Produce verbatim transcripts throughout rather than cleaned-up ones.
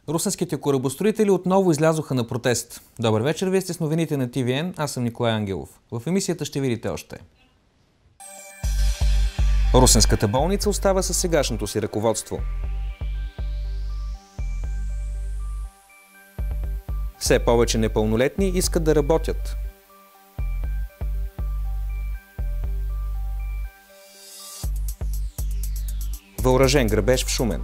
Русенските корабостроители отново излязоха на протест. Добър вечер, вие сте с новините на Ти Ви Ен, аз съм Николай Ангелов. В емисията ще видите още. Русенската болница остава със сегашното си ръководство. Все повече непълнолетни искат да работят. Въоръжен грабеж в Шумен.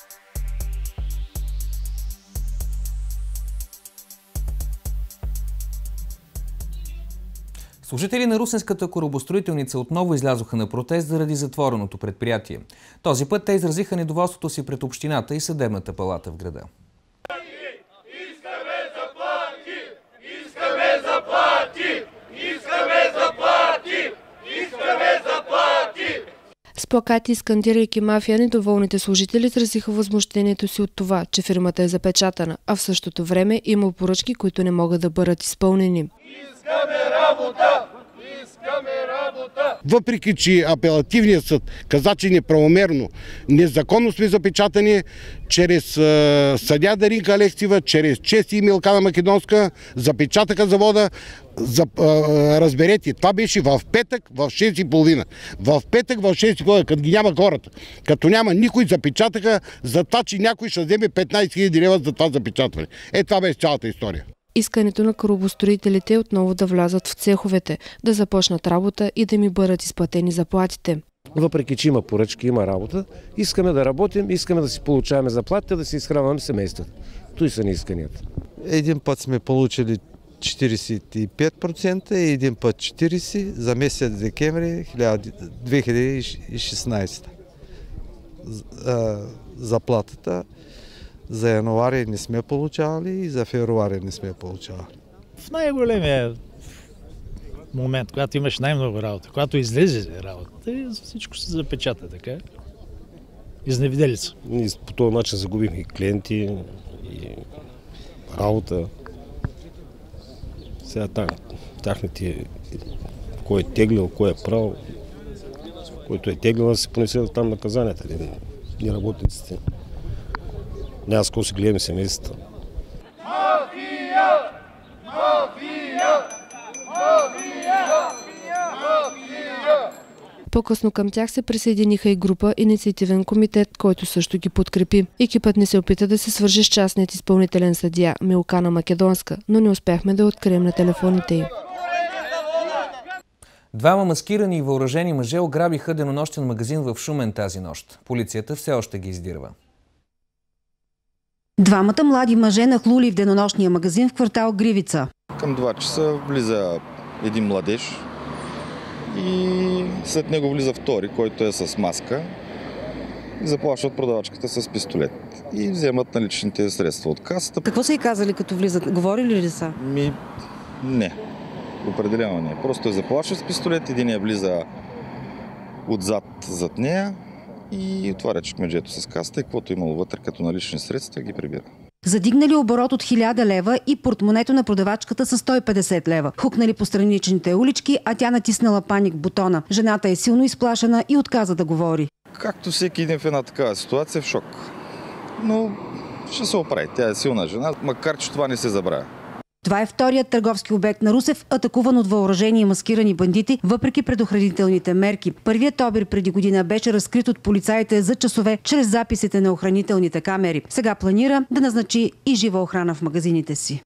Служители на Русенската корабостроителница отново излязоха на протест заради затвореното предприятие. Този път те изразиха недоволството си пред общината и съдебната палата в града. Искаме заплати! Искаме заплати! Искаме заплати! Искаме заплати! С плакати, скандирайки мафия, недоволните служители изразиха възмущението си от това, че фирмата е запечатана, а в същото време има поръчки, които не могат да бъдат изпълнени. Искаме работа! Искаме работа! Въпреки че апелативният съд каза, че неправомерно, незаконно сме запечатани, чрез съдия Даринка Алексиева, чрез Чест и Милкана Македонска, запечатаха завода. За, а, разберете, това беше в петък в шест и половина. В петък в шест и половина, като ги няма хората, като няма никой, запечатаха за това, че някой ще вземе петнайсет хиляди лева за това запечатване. Е, това беше цялата история. Искането на корабостроителите е отново да влязат в цеховете, да започнат работа и да ми бъдат изплатени заплатите. Въпреки че има поръчки, има работа, искаме да работим, искаме да си получаваме заплатите, да си изхранваме семействата. Той са ни исканията. Един път сме получили четирийсет и пет процента и един път четирийсет процента за месец декември две хиляди и шестнайсета. Заплатата за януари не сме получавали и за февруари не сме получавали. В най-големия момент, когато имаш най-много работа, когато излезе работа, всичко се запечата, така. Изневиделица. Ние по този начин загубихме и клиенти, и работа. Сега там, тяхните, кой е теглил, кой е прав, който е теглил, да се понесе там наказанията, ни работниците. Няма с кого си гледаме семействата. Мафия! Мафия! Мафия! Мафия! По-късно към тях се присъединиха и група Инициативен комитет, който също ги подкрепи. Екипът не се опита да се свърже с частният изпълнителен съдия Милкана Македонска, но не успяхме да открием на телефоните й. Двама маскирани и въоръжени мъже ограбиха денонощен магазин в Шумен тази нощ. Полицията все още ги издирва. Двамата млади мъже нахлули в денонощния магазин в квартал Гривица. Към два часа влиза един младеж и след него влиза втори, който е с маска и заплашват продавачката с пистолет и вземат наличните средства от касата. Какво са и казали като влизат? Говорили ли са? Ми, не. Определено не. Просто е заплашват с пистолет, един влиза отзад зад нея и отваря чекмеджето с касата и каквото имало вътре като налични средства ги прибира. Задигнали оборот от хиляда лева и портмонето на продавачката с сто и петдесет лева. Хукнали по страничните улички, а тя натиснала паник бутона. Жената е силно изплашена и отказа да говори. Както всеки един в една такава ситуация е в шок. Но ще се оправи. Тя е силна жена, макар че това не се забравя. Това е вторият търговски обект на Русев, атакуван от въоръжени и маскирани бандити, въпреки предохранителните мерки. Първият обир преди година беше разкрит от полицаите за часове чрез записите на охранителните камери. Сега планира да назначи и жива охрана в магазините си.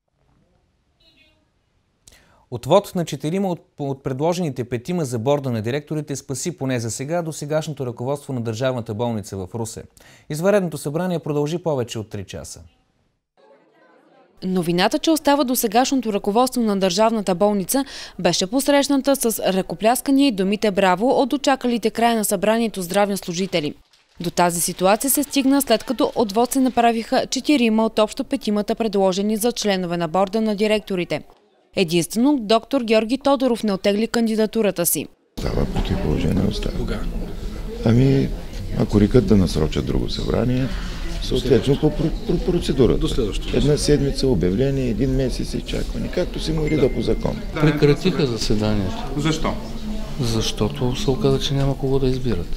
Отвод на четирима от, от предложените петима за борда на директорите спаси поне за сега до сегашното ръководство на Държавната болница в Русе. Извънредното събрание продължи повече от три часа. Новината, че остава до сегашното ръководство на Държавната болница, беше посрещната с ръкопляскания и думите браво от дочакалите края на събранието здравни служители. До тази ситуация се стигна след като отвод се направиха четирима от общо петимата предложени за членове на борда на директорите. Единствено доктор Георги Тодоров не оттегли кандидатурата си. Става против положение остава. Кога? Ами, ако рекат да насрочат друго събрание, съответно по, по процедурата. Една седмица обявление, един месец изчакване, както се му ирида по закон. Прекратиха заседанието. Защо? Защото се оказа, че няма кого да избират.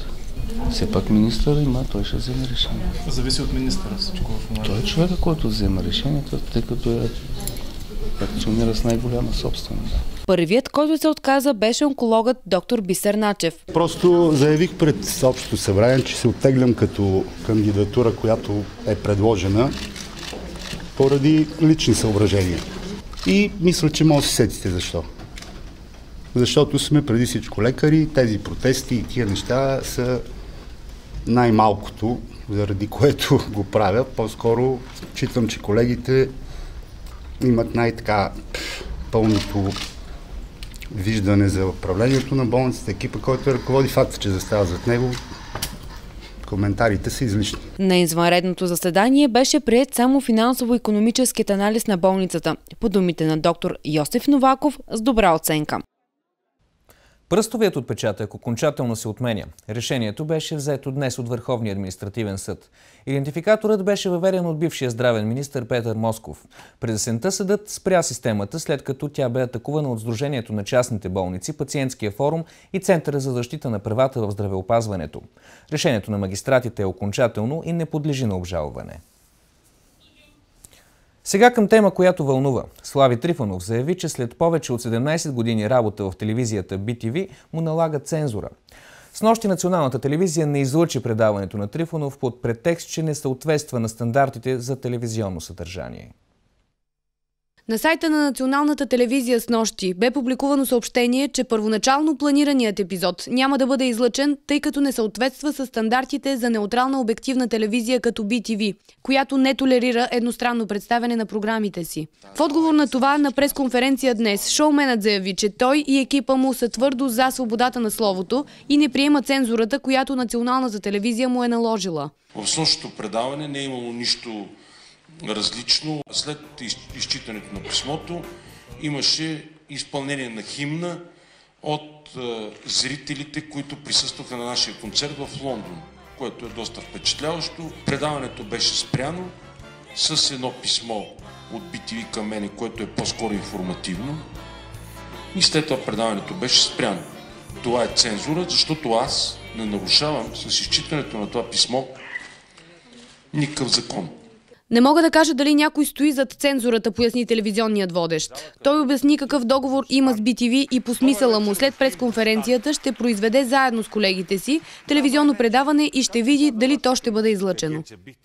Все пак министър има, той ще вземе решение. Зависи от министъра всичко в момента. Той е човека, който взема решението, тъй като е акционира с най-голяма собственост. Първият, който се отказа, беше онкологът доктор Бисер Начев. Просто заявих пред Общото събрание, че се оттеглям като кандидатура, която е предложена поради лични съображения. И мисля, че може да се сетите защо. Защото сме преди всичко лекари, тези протести и тия неща са най-малкото, заради което го правя. По-скоро читам, че колегите имат най-така пълното виждане за управлението на болницата, екипа, който ръководи, факта, че застава зад него. Коментарите са излишни. На извънредното заседание беше приет само финансово-икономическият анализ на болницата, по думите на доктор Йосиф Новаков, с добра оценка. Пръстовият отпечатък окончателно се отменя. Решението беше взето днес от Върховния административен съд. Идентификаторът беше въведен от бившия здравен министър Петър Москов. През есента съдът спря системата, след като тя бе атакувана от Сдружението на частните болници, Пациентския форум и Центъра за защита на правата в здравеопазването. Решението на магистратите е окончателно и не подлежи на обжалване. Сега към тема, която вълнува. Слави Трифонов заяви, че след повече от седемнайсет години работа в телевизията Би Ти Ви му налага цензура. Снощи Националната телевизия не излъчи предаването на Трифонов под претекст, че не съответства на стандартите за телевизионно съдържание. На сайта на Националната телевизия снощи бе публикувано съобщение, че първоначално планираният епизод няма да бъде излъчен, тъй като не съответства с стандартите за неутрална обективна телевизия като Би Ти Ви, която не толерира едностранно представяне на програмите си. В отговор на това, на пресконференция днес, шоуменът заяви, че той и екипа му са твърдо за свободата на словото и не приема цензурата, която Националната телевизия му е наложила. В снощното предаване не е имало нищо различно. След изчитането на писмото имаше изпълнение на химна от е, зрителите, които присъстваха на нашия концерт в Лондон, което е доста впечатляващо. Предаването беше спряно с едно писмо от Би Ти Ви към мене, което е по-скоро информативно, и след това предаването беше спряно. Това е цензура, защото аз не нарушавам с изчитането на това писмо никакъв закон. Не мога да кажа дали някой стои зад цензурата, поясни телевизионният водещ. Той обясни какъв договор има с Би Ти Ви и по смисъла му след пресконференцията ще произведе заедно с колегите си телевизионно предаване и ще види дали то ще бъде излъчено.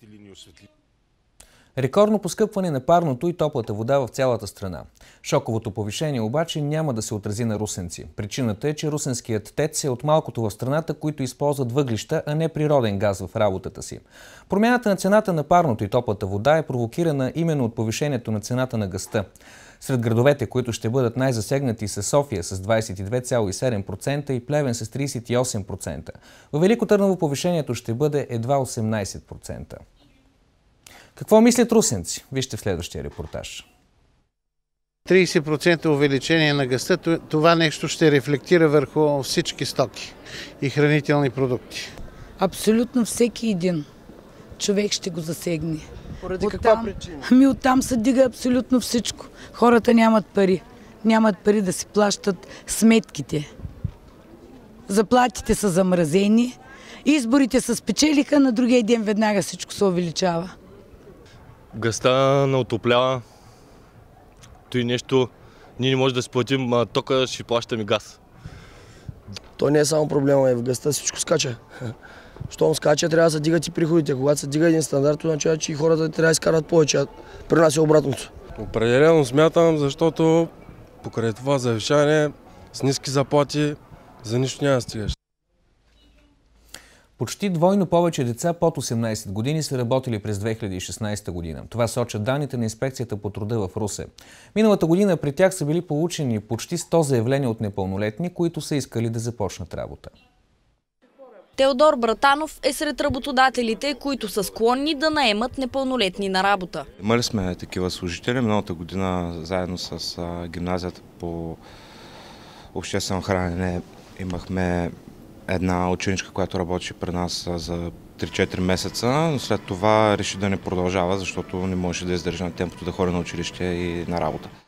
Рекордно поскъпване на парното и топлата вода в цялата страна. Шоковото повишение обаче няма да се отрази на русенци. Причината е, че русенският ТЕЦ е от малкото в страната, които използват въглища, а не природен газ в работата си. Промяната на цената на парното и топлата вода е провокирана именно от повишението на цената на газта. Сред градовете, които ще бъдат най-засегнати, са София с двайсет и две цяло и седем процента и Плевен с трийсет и осем процента. Във Велико Търново повишението ще бъде едва осемнайсет процента. Какво мислят русенци? Вижте в следващия репортаж. трийсет процента увеличение на газта, това нещо ще рефлектира върху всички стоки и хранителни продукти. Абсолютно всеки един човек ще го засегне. Поради каква причина? Ами оттам се дига абсолютно всичко. Хората нямат пари. Нямат пари да си плащат сметките. Заплатите са замразени, изборите се спечелиха, на другия ден веднага всичко се увеличава. Газта не отоплява. Той нещо, ние не можем да си платим тока, ще плащаме газ. То не е само проблема, е в газта, всичко скача. Щом скача, трябва да се дигат и приходите. Когато се дига един стандарт, означава, че и хората трябва да изкарат повече. При нас е обратното. Определено смятам, защото покрай това завишаване с ниски заплати за нищо няма да стигаш. Почти двойно повече деца под осемнайсет години са работили през две хиляди и шестнайсета година. Това сочат данните на Инспекцията по труда в Русе. Миналата година при тях са били получени почти сто заявления от непълнолетни, които са искали да започнат работа. Теодор Братанов е сред работодателите, които са склонни да наемат непълнолетни на работа. Имали сме такива служители. Миналата година заедно с гимназията по обществено хранене имахме една ученичка, която работи при нас за три-четири месеца, но след това реши да не продължава, защото не можеше да издържа на темпото да ходи на училище и на работа.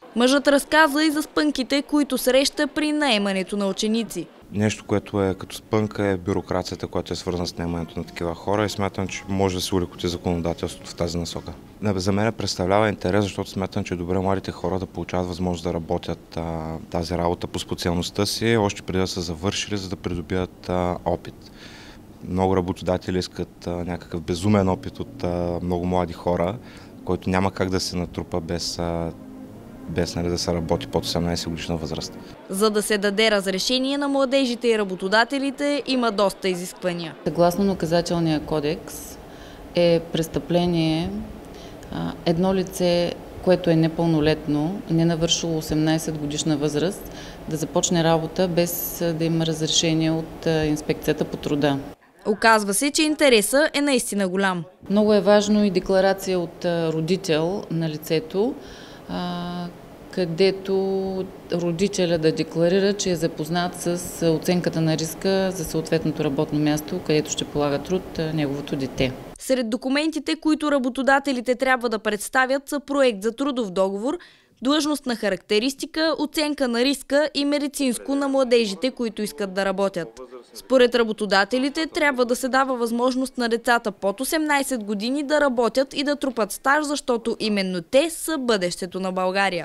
Мъжът разказа и за спънките, които среща при наемането на ученици. Нещо, което е като спънка, е бюрокрацията, която е свързана с наемането на такива хора и смятам, че може да се улекоти законодателството в тази насока. За мен представлява интерес, защото смятам, че е добре младите хора да получават възможност да работят а, тази работа по специалността си, още преди да са завършили, за да придобият а, опит. Много работодатели искат а, някакъв безумен опит от а, много млади хора, който няма как да се натрупа без а, без нали, да се работи под осемнайсет годишна възраст. За да се даде разрешение на младежите и работодателите, има доста изисквания. Съгласно наказателния кодекс е престъпление а, едно лице, което е непълнолетно, не навършило осемнайсет годишна възраст, да започне работа без да има разрешение от а, инспекцията по труда. Оказва се, че интересът е наистина голям. Много е важно и декларация от а, родител на лицето, където родителя да декларира, че е запознат с оценката на риска за съответното работно място, където ще полага труд неговото дете. Сред документите, които работодателите трябва да представят, са проект за трудов договор, длъжностна характеристика, оценка на риска и медицинско на младежите, които искат да работят. Според работодателите трябва да се дава възможност на децата под осемнайсет години да работят и да трупат стаж, защото именно те са бъдещето на България.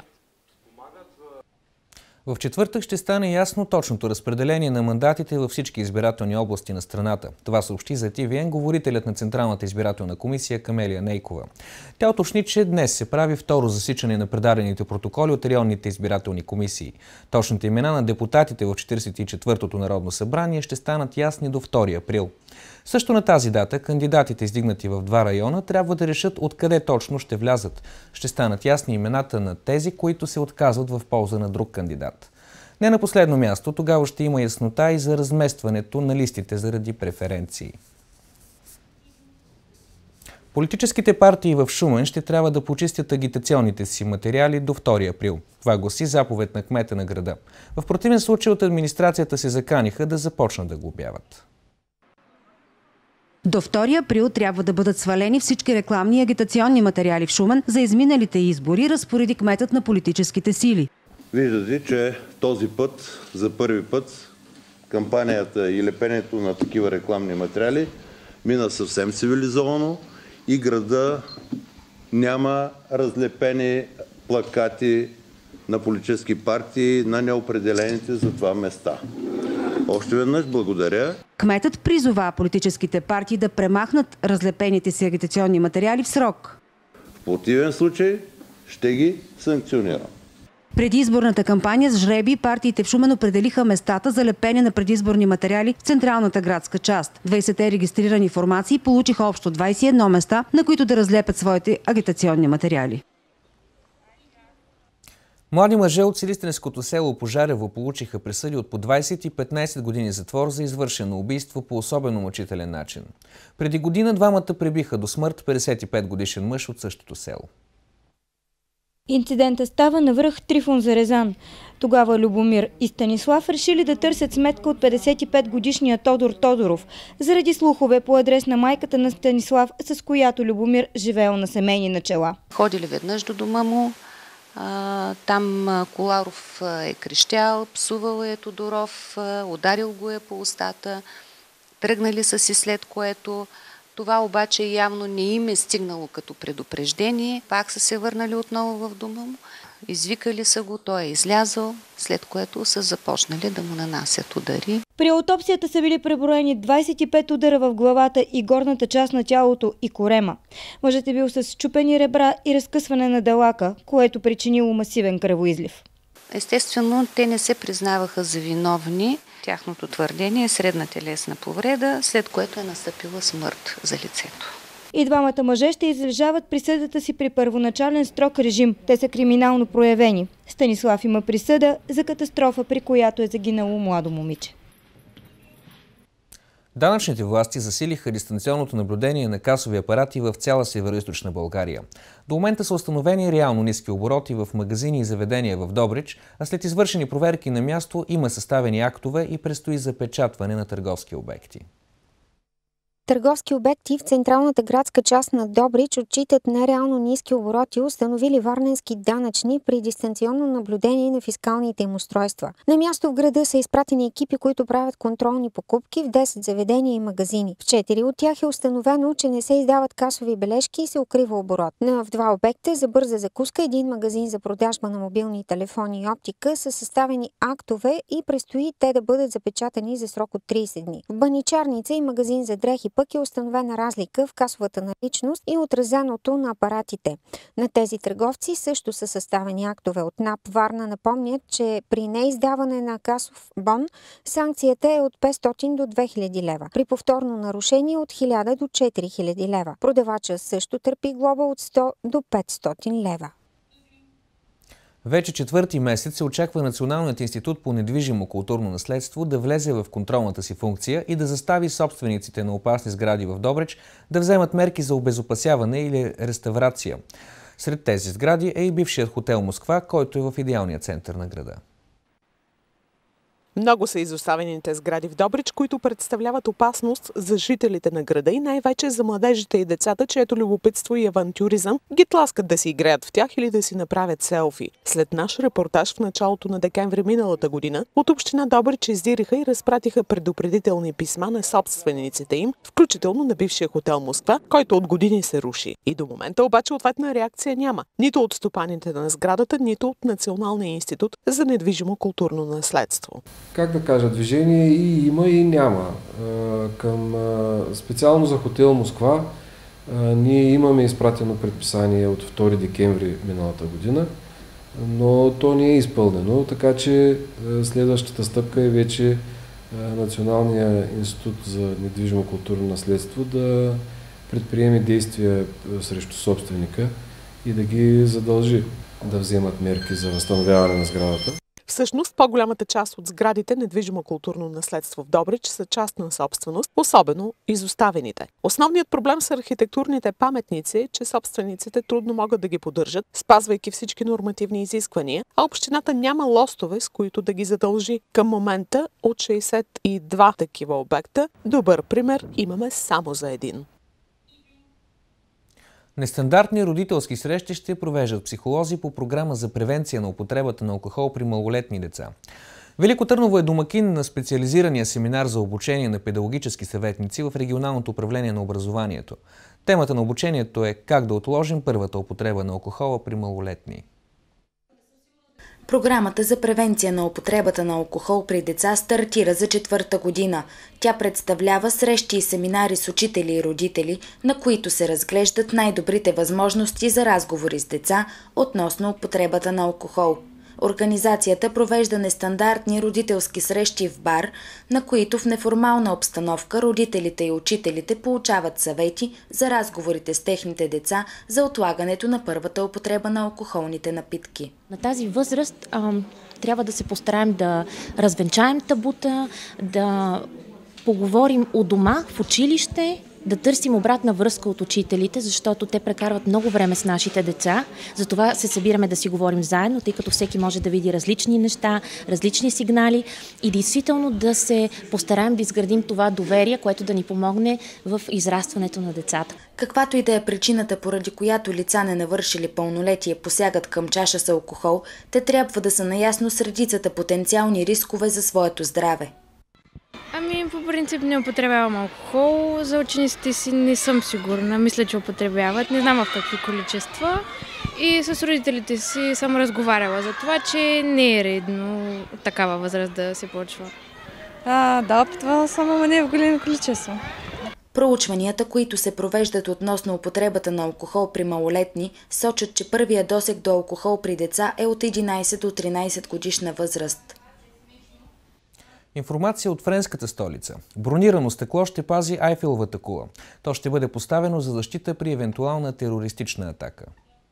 В четвъртък ще стане ясно точното разпределение на мандатите във всички избирателни области на страната. Това съобщи за Ти Ви Ен говорителят на Централната избирателна комисия Камелия Нейкова. Тя уточни, че днес се прави второ засичане на предадените протоколи от районните избирателни комисии. Точните имена на депутатите в четиридесет и четвъртото Народно събрание ще станат ясни до втори април. Също на тази дата кандидатите, издигнати в два района, трябва да решат откъде точно ще влязат. Ще станат ясни имената на тези, които се отказват в полза на друг кандидат. Не на последно място, тогава ще има яснота и за разместването на листите заради преференции. Политическите партии в Шумен ще трябва да почистят агитационните си материали до втори април. Това гласи заповед на кмета на града. В противен случай от администрацията се заканиха да започнат да глобяват. До втори април трябва да бъдат свалени всички рекламни и агитационни материали в Шумен за изминалите избори, разпореди кметът на политическите сили. Виждате, че този път, за първи път, кампанията и лепенето на такива рекламни материали мина съвсем цивилизовано и града няма разлепени плакати на политически партии на неопределените за това места. Още веднъж благодаря. Кметът призова политическите партии да премахнат разлепените си агитационни материали в срок. В противен случай ще ги санкционирам. Преди изборната кампания с жребий партиите в Шумен определиха местата за лепене на предизборни материали в централната градска част. двайсетте регистрирани формации получиха общо двайсет и едно места, на които да разлепят своите агитационни материали. Млади мъже от Силистренското село Пожарево получиха присъди от по двайсет и петнайсет години затвор за извършено убийство по особено мъчителен начин. Преди година двамата прибиха до смърт петдесет и пет годишен мъж от същото село. Инцидентът става на връх Трифон Зарезан. Тогава Любомир и Станислав решили да търсят сметка от петдесет и пет годишния Тодор Тодоров, заради слухове по адрес на майката на Станислав, с която Любомир живеел на семейни начала. Ходили веднъж до дома му, а, там Коларов е крещял, псувал е Тодоров, ударил го е по устата, тръгнали са си, след което това обаче явно не им е стигнало като предупреждение. Пак са се върнали отново в дома му, извикали са го, той е излязъл, след което са започнали да му нанасят удари. При аутопсията са били преброени двайсет и пет удара в главата и горната част на тялото и корема. Мъжът е бил с счупени ребра и разкъсване на делака, което причинило масивен кръвоизлив. Естествено, те не се признаваха за виновни. Тяхното твърдение е средна телесна повреда, след което е настъпила смърт за лицето. И двамата мъже ще излежават присъдата си при първоначален строг режим. Те са криминално проявени. Станислав има присъда за катастрофа, при която е загинало младо момиче. Данъчните власти засилиха дистанционното наблюдение на касови апарати в цяла североизточна България. До момента са установени реално ниски обороти в магазини и заведения в Добрич, а след извършени проверки на място има съставени актове и предстои запечатване на търговски обекти. търговски обекти в централната градска част на Добрич отчитат нереално ниски обороти, установили варненски данъчни при дистанционно наблюдение на фискалните им устройства. На място в града са изпратени екипи, които правят контролни покупки в десет заведения и магазини. В четири от тях е установено, че не се издават касови бележки и се укрива оборот. В два обекта за бърза закуска, един магазин за продажба на мобилни телефони и оптика са съставени актове и предстои те да бъдат запечатани за срок от трийсет дни. В баничарница и магазин за дрехи пък е установена разлика в касовата наличност и отразеното на апаратите. На тези търговци също са съставени актове. От НАП Варна напомнят, че при неиздаване на касов бон санкцията е от петстотин до две хиляди лева. При повторно нарушение от хиляда до четири хиляди лева. Продавача също търпи глоба от сто до петстотин лева. Вече четвърти месец се очаква Националният институт по недвижимо културно наследство да влезе в контролната си функция и да застави собствениците на опасни сгради в Добрич да вземат мерки за обезопасяване или реставрация. Сред тези сгради е и бившият хотел Москва, който е в идеалния център на града. Много са изоставените сгради в Добрич, които представляват опасност за жителите на града и най-вече за младежите и децата, чието любопитство и авантюризъм ги тласкат да си играят в тях или да си направят селфи. След наш репортаж в началото на декември миналата година, от община Добрич издириха и разпратиха предупредителни писма на собствениците им, включително на бившия хотел Москва, който от години се руши. И до момента обаче ответна реакция няма. Нито от стопаните на сградата, нито от Националния институт за недвижимо културно наследство. Как да кажа, движение и има, и няма. Към, специално за хотел Москва ние имаме изпратено предписание от втори декември миналата година, но то не е изпълнено, така че следващата стъпка е вече Националния институт за недвижимо културно наследство да предприеме действия срещу собственика и да ги задължи да вземат мерки за възстановяване на сградата. Всъщност, по-голямата част от сградите недвижимо културно наследство в Добрич са частна собственост, особено изоставените. Основният проблем с архитектурните паметници е, че собствениците трудно могат да ги поддържат, спазвайки всички нормативни изисквания, а общината няма лостове, с които да ги задължи. Към момента от шейсет и два такива обекта, добър пример имаме само за един. Нестандартни родителски срещи ще провеждат психолози по програма за превенция на употребата на алкохол при малолетни деца. Велико Търново е домакин на специализирания семинар за обучение на педагогически съветници в регионалното управление на образованието. Темата на обучението е как да отложим първата употреба на алкохола при малолетни. Програмата за превенция на употребата на алкохол при деца стартира за четвърта година. Тя представлява срещи и семинари с учители и родители, на които се разглеждат най-добрите възможности за разговори с деца относно употребата на алкохол. Организацията провежда нестандартни родителски срещи в бар, на които в неформална обстановка родителите и учителите получават съвети за разговорите с техните деца за отлагането на първата употреба на алкохолните напитки. На тази възраст а, трябва да се постараем да развенчаем табута, да поговорим у дома, в училище, да търсим обратна връзка от учителите, защото те прекарват много време с нашите деца. Затова се събираме да си говорим заедно, тъй като всеки може да види различни неща, различни сигнали и действително да се постараем да изградим това доверие, което да ни помогне в израстването на децата. Каквато и да е причината, поради която лица не навършили пълнолетие посягат към чаша с алкохол, те трябва да са наясно с редицата потенциални рискове за своето здраве. Ами, по принцип не употребявам алкохол. За учениците си не съм сигурна. Мисля, че употребяват. Не знам в какви количества. И с родителите си съм разговаряла за това, че не е редно от такава възраст да се почва. А, да, опитвала съм, ама не в големи количества. Проучванията, които се провеждат относно употребата на алкохол при малолетни, сочат, че първият досег до алкохол при деца е от единайсет до тринайсет годишна възраст. Информация от френската столица. Бронирано стъкло ще пази Айфеловата кула. То ще бъде поставено за защита при евентуална терористична атака.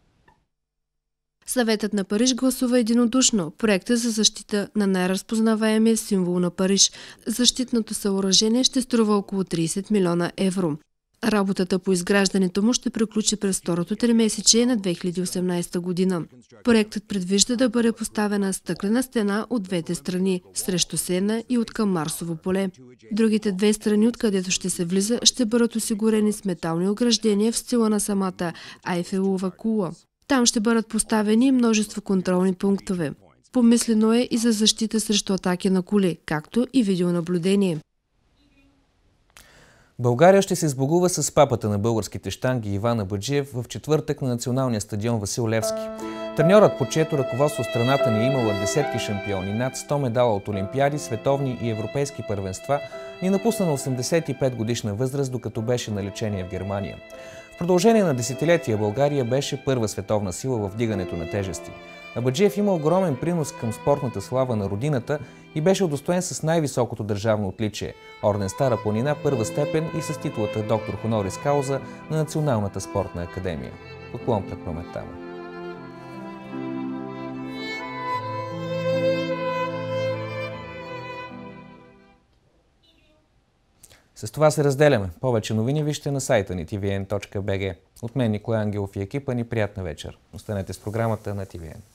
Съветът на Париж гласува единодушно проекта за защита на най-разпознаваемия символ на Париж. Защитното съоръжение ще струва около трийсет милиона евро. Работата по изграждането му ще приключи през второто тримесечие на две хиляди и осемнадесета година. Проектът предвижда да бъде поставена стъклена стена от двете страни, срещу Сена и от към Марсово поле. Другите две страни, откъдето ще се влиза, ще бъдат осигурени с метални ограждения в стила на самата Айфелова кула. Там ще бъдат поставени множество контролни пунктове. Помислено е и за защита срещу атаки на коли, както и видеонаблюдение. България ще се сбогува с папата на българските щанги Иван Абаджиев в четвъртък на националния стадион Васил Левски. Треньорът, под чието ръководство страната ни е имала десетки шампиони, над сто медала от олимпиади, световни и европейски първенства, ни напусна на осемдесет и пет годишна възраст, докато беше на лечение в Германия. В продължение на десетилетия България беше първа световна сила в вдигането на тежести. Абаджиев има огромен принос към спортната слава на родината и беше удостоен с най-високото държавно отличие – орден Стара планина, първа степен и с титулата доктор хонорис кауза на Националната спортна академия. Поклон пред паметта му. С това се разделяме. Повече новини вижте на сайта ни ти ви ен точка би джи. От мен Николай Ангелов и екипа ни приятна вечер. Останете с програмата на ти ви ен.